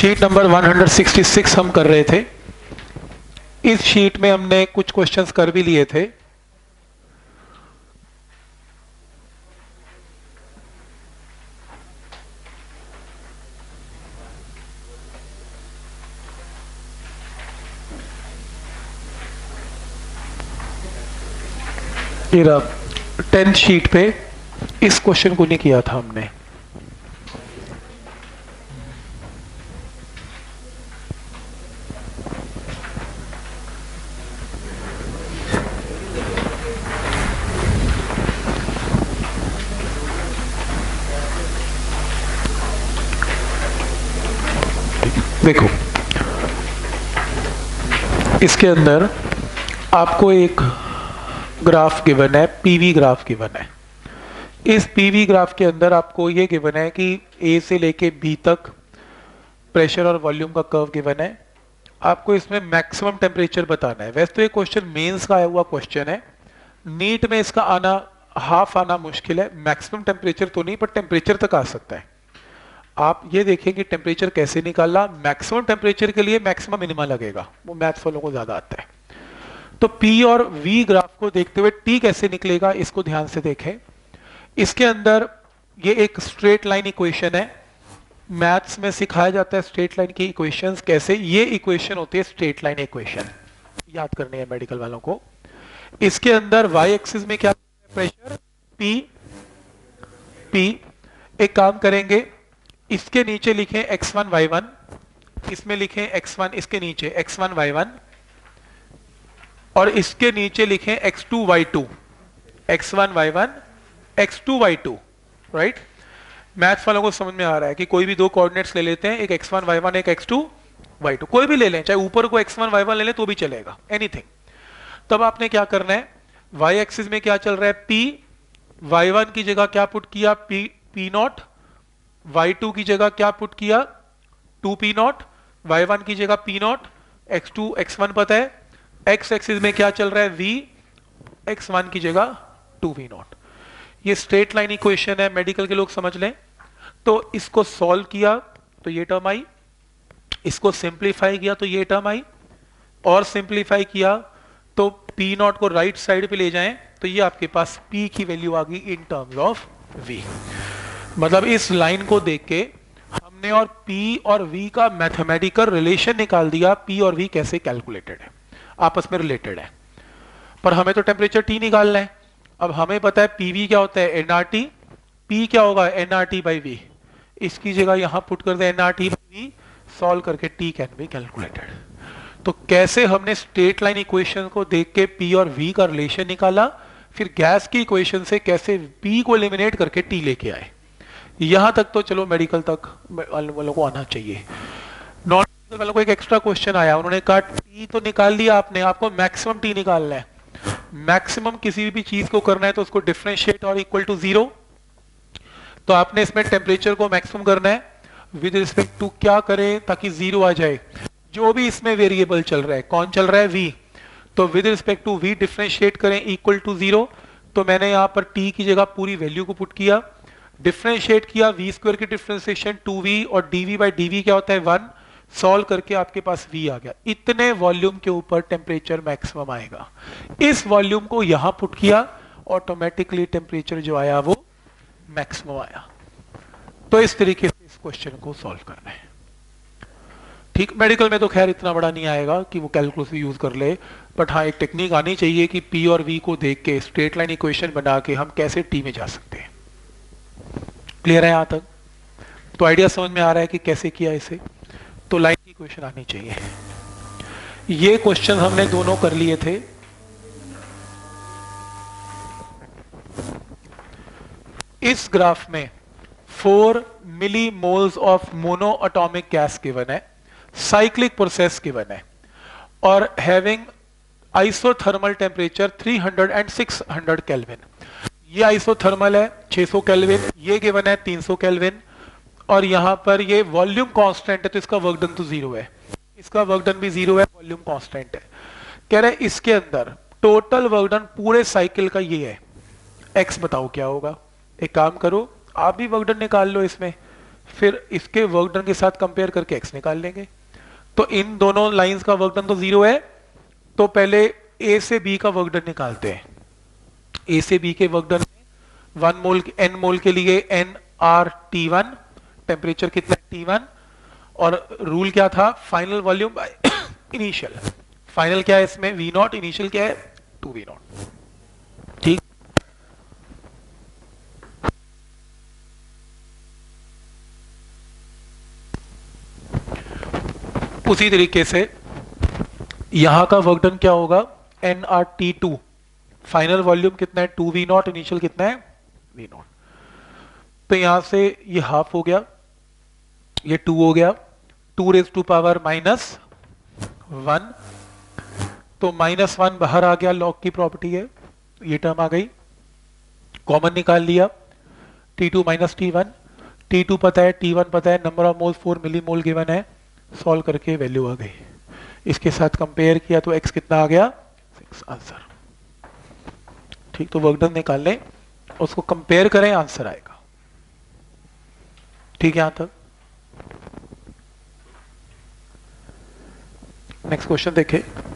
Sheet number 166 हम कर रहे थे। इस शीट में हमने कुछ क्वेश्चंस कर भी लिए थे। ये 10th शीट पे इस क्वेश्चन को नहीं किया था हमने। देखो, इसके अंदर आपको एक ग्राफ गिवन है, पीवी ग्राफ गिवन है। इस पीवी ग्राफ के अंदर आपको ये गिवन है कि ए से लेके बी तक प्रेशर और वॉल्यूम का कर्व गिवन है। आपको इसमें मैक्सिमम टेम्परेचर बताना है। वैसे तो ये क्वेश्चन मेंस का आया हुआ क्वेश्चन है, नीट में इसका आना हाफ आना मुश्किल है। मैक्सिमम टेम्परेचर तो नहीं, पर टेम्परेचर तक आ सकता है। आप ये देखेंगे टेम्परेचर कैसे निकालना। मैक्सिमम टेम्परेचर के लिए मैक्सिमम मिनिमम लगेगा, वो मैथ्स वालों को ज्यादा आता है। तो P और V ग्राफ को देखते हुए T कैसे निकलेगा, इसको ध्यान से देखें। इसके अंदर ये एक स्ट्रेट लाइन इक्वेशन है। मैथ्स में सिखाया जाता है स्ट्रेट लाइन की इक्वेशंस कैसे। ये इक्वेशन होती है स्ट्रेट लाइन इक्वेशन, याद करनी है मेडिकल वालों को। इसके अंदर y एक्सिस में क्या है, प्रेशर P। एक काम करेंगे, इसके नीचे लिखें x1 y1, इसमें लिखें x1, इसके नीचे x1 y1, और इसके नीचे लिखें x2 y2, x1 y1 x2 y2, right. Maths वालों को समझ में आ रहा है कि कोई भी दो कोऑर्डिनेट्स ले लेते हैं, एक x1 y1 एक x2 y2, कोई भी ले लें, चाहे ऊपर को x1 y1 ले लें तो भी चलेगा, एनीथिंग। तब आपने क्या करना है, y एक्सिस में क्या चल रहा है P, y1 की जगह क्या पुट किया P नॉट, y2 की जगह क्या पुट किया 2P नॉट, y1 की जगह P नॉट, x2 x1 पता है, x एक्सिस में क्या चल रहा है V, x1 की जगह 2V नॉट। ये स्ट्रेट लाइन इक्वेशन है, मेडिकल के लोग समझ लें। तो इसको सॉल्व किया तो ये टर्म आई, इसको सिंप्लीफाई किया तो ये टर्म आई, और सिंप्लीफाई किया तो P नॉट को राइट साइड पे ले जाएं तो ये आपके पास P की वैल्यू आ गई इन टर्म्स ऑफ V। मतलब इस लाइन को देख के हमने और P और V का मैथमेटिकल रिलेशन निकाल दिया। P और V कैसे कैलकुलेटेड है, आपस में रिलेटेड है। पर हमें तो टेम्परेचर T निकालना है। अब हमें पता है PV क्या होता है nRT, P क्या होगा nRT बाई V। इसकी जगह यहां पुट कर दे nRT बाई V, सॉल्व करके T कैन बी कैलकुलेटेड। तो कैसे हमने स्ट्रेट लाइन इक्वेशन को देख के P और V का रिलेशन निकाला, फिर गैस की इक्वेशन से कैसे P को एलिमिनेट करके T लेके आए। यहां तक तो चलो मेडिकल तक वालों को आना चाहिए। नॉन मेडिकल वालों को एक एक्स्ट्रा क्वेश्चन आया, उन्होंने कहा T तो निकाल लिया आपने, आपको मैक्सिमम T निकालना है। मैक्सिमम किसी भी चीज को करना है तो उसको डिफरेंशिएट और इक्वल टू 0। तो आपने इसमें टेम्परेचर को मैक्सिमम करना है विद रिस्पेक्ट टू क्या करें ताकि 0 आ जाए। जो भी इसमें वेरिएबल चल रहा है, कौन चल रहा है V, तो with respect to V differentiate करें इक्वल टू 0। तो मैंने यहां पर T की जगह पूरी वैल्यू को पुट किया, डिफरेंशिएट किया, V स्क्वायर की डिफरेंशिएशन 2V, और dV बाई dV क्या होता है 1, सॉल्व करके आपके पास V आ गया। इतने वॉल्यूम के ऊपर टेम्परेचर मैक्सिमम आएगा। इस वॉल्यूम को यहां पुट किया, ऑटोमेटिकली टेम्परेचर जो आया वो मैक्सिमम आया। तो इस तरीके से इस क्वेश्चन को सॉल्व करना है। ठीक, मेडिकल में तो खैर इतना बड़ा नहीं आएगा कि वो कैलकुलस यूज कर ले, बट हाँ एक टेक्निक आनी चाहिए कि P और V को देख के स्ट्रेट लाइन इक्वेशन बना के हम कैसे T में जा सकते हैं। क्लियर है यहां तक? तो आइडिया समझ में आ रहा है कि कैसे किया इसे। तो लाइन की इक्वेशन आनी चाहिए। ये क्वेश्चन हमने दोनों कर लिए थे। इस ग्राफ में 4 milli moles of mono atomic gas given है, साइक्लिक प्रोसेस गिवन है, और having isothermal temperature 300 and 600 kelvin. ये आइसोथर्मल है 600 केल्विन, ये गिवन है 300 केल्विन, और यहां पर ये वॉल्यूम कांस्टेंट है तो इसका वर्क डन तो 0 है, इसका वर्क डन भी 0 है, वॉल्यूम कांस्टेंट है। कह रहे इसके अंदर टोटल वर्क डन पूरे साइकिल का ये है, x बताओ क्या होगा। एक काम करो, आप भी वर्क डन निकाल लो इसमें, फिर इसके वर्क डन के साथ कंपेयर करके x निकाल लेंगे। तो इन दोनों लाइंस का वर्क डन तो 0 है, तो पहले a से b का वर्क डन निकालते हैं। a से b के work done 1 mole n mole के लिए nRT1, टेम्परेचर कितना है T1, और रूल क्या था, final volume by initial. Final क्या है इसमें V नॉट, इनिशियल क्या है 2V नॉट। ठीक, उसी तरीके से यहां का वर्क डन क्या होगा, nRT2, फाइनल वॉल्यूम कितना है 2V नॉट, इनिशियल कितना है V नॉट। तो यहां से ये हाफ हो गया, ये 2 हो गया, 2 रेज टू पावर -1, तो -1 बाहर आ गया, लॉग की प्रॉपर्टी है, ये टर्म आ गई, कॉमन निकाल लिया, T2 माइनस T1, T2 पता है, T1 पता है, number of moles 4 millimole given है, सॉल्व करके वैल्यू आ गई। इसके साथ कंपेयर किया तो x कितना आ गया 6 आंसर। ठीक, तो वर्क डन निकाल लें, उसको कंपेयर करें, आंसर आएगा। ठीक है यहां तक। नेक्स्ट क्वेश्चन देखें।